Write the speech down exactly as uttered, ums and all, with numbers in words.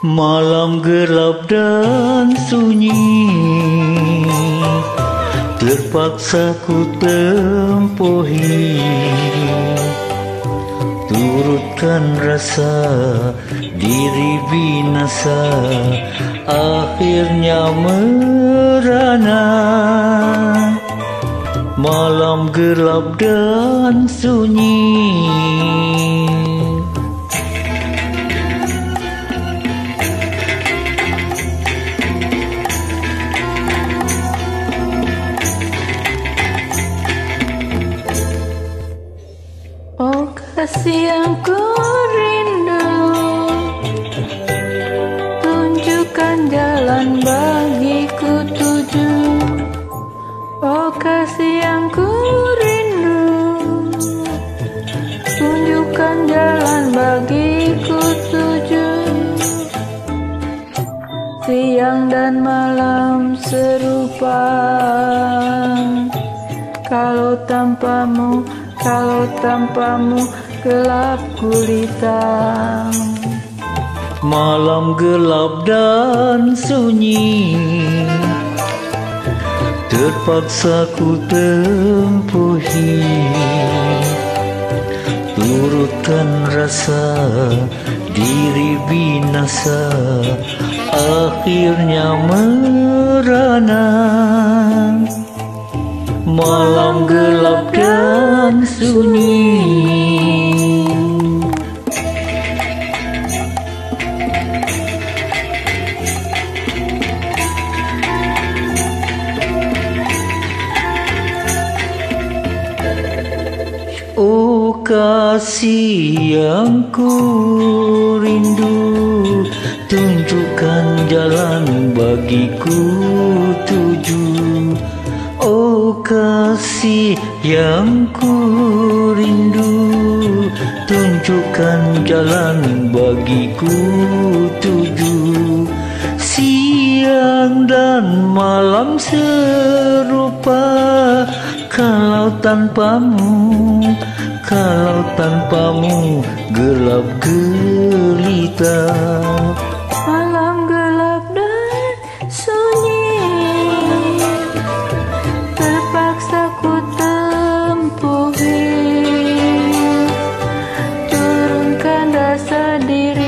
Malam gelap dan sunyi, terpaksa ku tempuhi. Turutkan rasa diri binasa, akhirnya merana. Malam gelap dan sunyi, oh kasih yang ku rindu, tunjukkan jalan bagiku tuju. Oh kasih yang ku rindu, tunjukkan jalan bagiku tuju. Siang dan malam serupa, kalau tanpamu, kalau tanpamu gelap gulita. malam gelap dan sunyi, terpaksa ku tempuhi. Turutkan rasa diri binasa, akhirnya merana. Malam gelap dan sunyi, oh kasih yang ku rindu, tunjukkan jalan bagiku tuju. Oh kasih yang ku rindu, tunjukkan jalan bagiku tuju. Siang dan malam serupa, kalau tanpamu, kalau tanpamu gelap gelita. Malam gelap dan sunyi, terpaksa ku tempuhi. Turunkan rasa diri